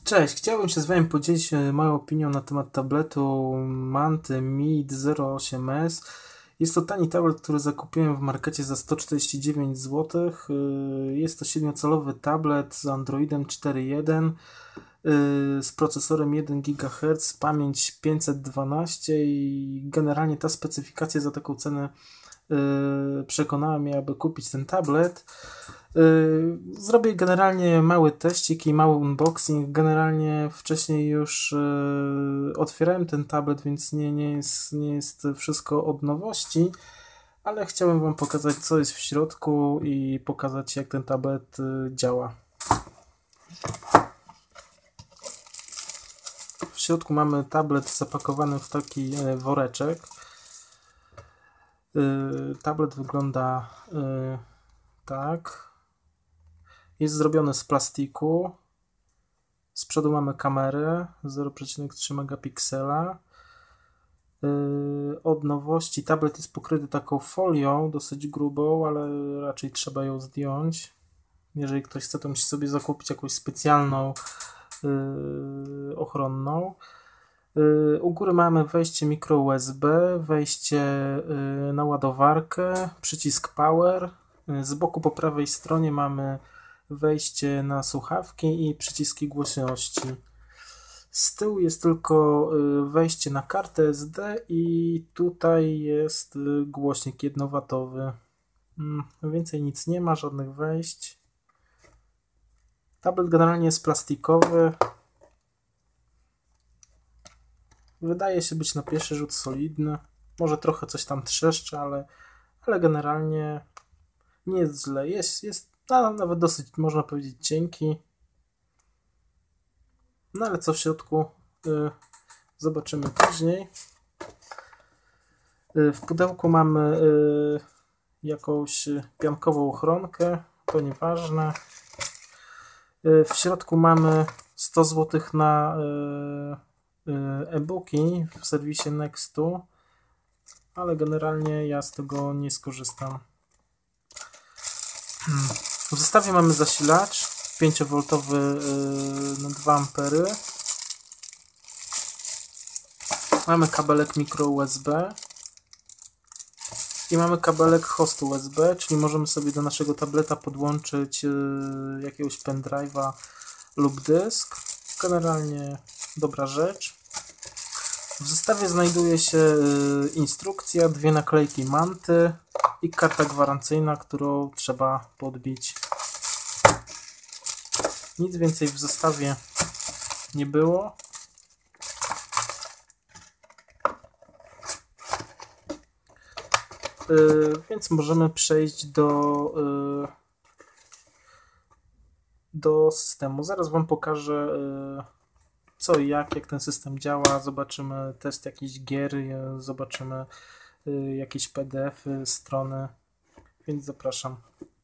Cześć, chciałbym się z Wami podzielić moją opinią na temat tabletu Manty Mid 08S. Jest to tani tablet, który zakupiłem w markecie za 149 zł. Jest to 7-calowy tablet z Androidem 4.1, z procesorem 1 GHz, pamięć 512 i generalnie ta specyfikacja za taką cenę przekonała mnie, aby kupić ten tablet. Zrobię generalnie mały teścik i mały unboxing. Generalnie wcześniej już otwierałem ten tablet, więc nie jest wszystko od nowości, ale chciałem Wam pokazać, co jest w środku i pokazać, jak ten tablet działa. W środku mamy tablet zapakowany w taki woreczek. Tablet wygląda tak. Jest zrobiony z plastiku. Z przodu mamy kamerę 0,3 megapiksela. Od nowości tablet jest pokryty taką folią dosyć grubą, ale raczej trzeba ją zdjąć. Jeżeli ktoś chce, to musi sobie zakupić jakąś specjalną ochronną. U góry mamy wejście micro USB, wejście na ładowarkę, przycisk power. Z boku po prawej stronie mamy wejście na słuchawki i przyciski głośności. Z tyłu jest tylko wejście na kartę SD i tutaj jest głośnik 1W. Więcej nic nie ma, żadnych wejść. Tablet generalnie jest plastikowy. Wydaje się być na pierwszy rzut solidny. Może trochę coś tam trzeszczy, ale generalnie nie jest źle. Jest nawet dosyć, można powiedzieć, cienki. No ale co w środku zobaczymy później. W pudełku mamy jakąś piankową ochronkę, to nieważne. W środku mamy 100 zł na e-booki w serwisie Nextu, ale generalnie ja z tego nie skorzystam. W zestawie mamy zasilacz 5V na 2 A. Mamy kabelek micro USB i mamy kabelek host USB, czyli możemy sobie do naszego tableta podłączyć jakiegoś pendrive'a lub dysk. Generalnie dobra rzecz. W zestawie znajduje się instrukcja, 2 naklejki Manty i karta gwarancyjna, którą trzeba podbić. Nic więcej w zestawie nie było. Więc możemy przejść do systemu. Zaraz Wam pokażę co i jak ten system działa. Zobaczymy test jakichś gier, zobaczymy jakieś PDF-y, strony, więc zapraszam.